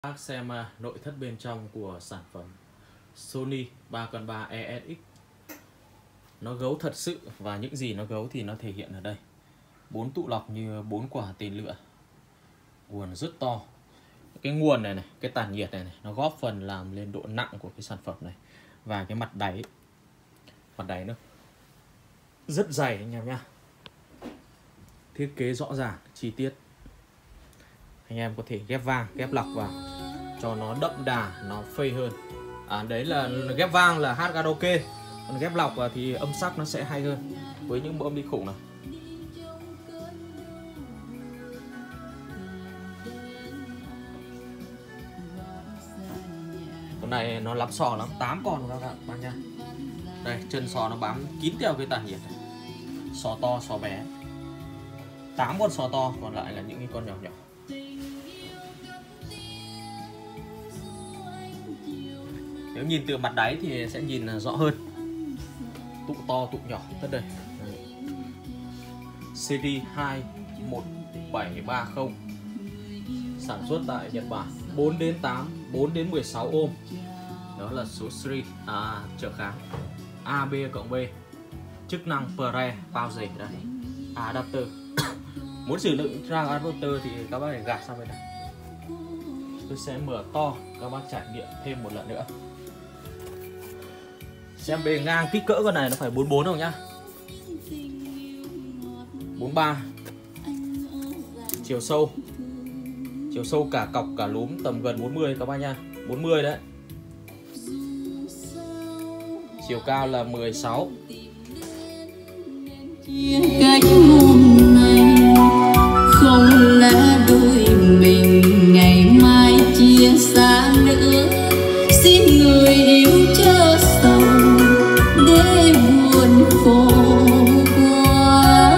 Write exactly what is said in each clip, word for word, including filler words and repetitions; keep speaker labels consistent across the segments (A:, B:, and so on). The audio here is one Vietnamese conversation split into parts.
A: Bác xem uh, nội thất bên trong của sản phẩm Sony ba con ba E S X. Nó gấu thật sự, và những gì nó gấu thì nó thể hiện ở đây. Bốn tụ lọc như bốn quả tên lửa, nguồn rất to. Cái nguồn này này, cái tản nhiệt này này, nó góp phần làm lên độ nặng của cái sản phẩm này. Và cái mặt đáy, mặt đáy nữa rất dày anh em nhá. Thiết kế rõ ràng, chi tiết. Anh em có thể ghép vang, ghép lọc vào cho nó đậm đà, nó phê hơn. À, đấy là ghép vang là hát karaoke, còn ghép lọc vào thì âm sắc nó sẽ hay hơn với những bộ âm đi khủng này. Con này nó lắm sò lắm, tám con các bạn nha. Đây, chân sò nó bám kín theo cái tản nhiệt này. Sò to, sò bé, tám con sò to, còn lại là những cái con nhỏ nhỏ. Nếu nhìn từ mặt đáy thì sẽ nhìn rõ hơn. Tụ to, tụ nhỏ, tất đây. Series hai một bảy ba không, sản xuất tại Nhật Bản, bốn đến tám, bốn đến mười sáu ohm. Đó là số series, à, trợ kháng A B cộng B, chức năng pre pause đây, adapter. Muốn sử dụng trang adapter thì các bác phải gạt sang bên này. Tôi sẽ mở to, các bác trải nghiệm thêm một lần nữa. Xem bề ngang kích cỡ con này nó phải bốn mươi bốn không nhá. bốn mươi ba. Chiều sâu, chiều sâu cả cọc cả lúm tầm gần bốn mươi các bác nha, bốn mươi đấy. Chiều cao là mười sáu.
B: Cách hôm nay không là đôi mình, ngày mai chia xa nữa. Xin người yêu chớ sầu để buồn khổ quá.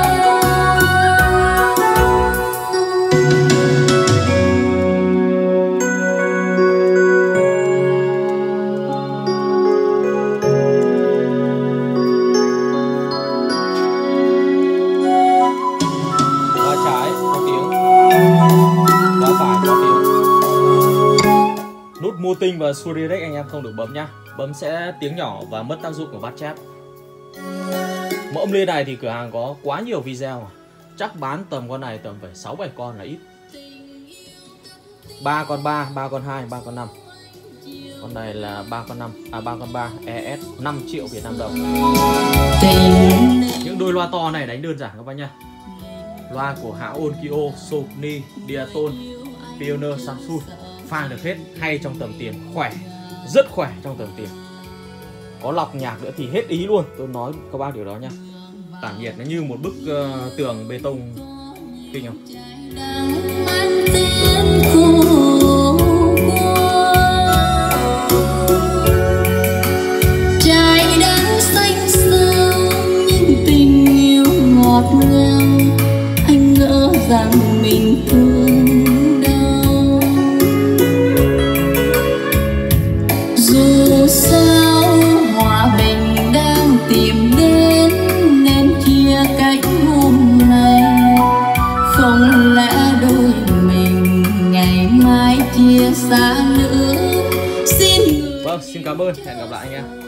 A: Qua trái có tiếng, qua phải có tiếng. Nút muting và Shure Direct anh em không được bấm nhá, bấm sẽ tiếng nhỏ và mất tác dụng của bát chép. Mẫu âm ly này thì cửa hàng có quá nhiều video mà. Chắc bán tầm con này tầm phải sáu bảy con là ít. Ba con ba, ba con hai, ba con năm. Con này là ba con năm, à ba con ba E S, năm triệu Việt Nam đồng. Những đôi loa to này đánh đơn giản các bác nhá. Loa của hãng Onkyo, Sony, Diaton, Pioneer, Samsung, phang được hết, hay trong tầm tiền, khỏe, rất khỏe trong tầm tiền. Có lọc nhạc nữa thì hết ý luôn, tôi nói các bác điều đó nha. Tản nhiệt nó như một bức uh, tường bê tông kinh không?
B: Trái đắng xanh sâu nhưng tình yêu ngọt ngào, anh ngỡ rằng mình thương đau. Dù sao hòa bình đang tìm đến, nên chia cách hôm nay không lẽ đôi mình, ngày mai chia xa nữa. Xin người...
A: Vâng, xin cảm ơn, hẹn gặp lại anh em.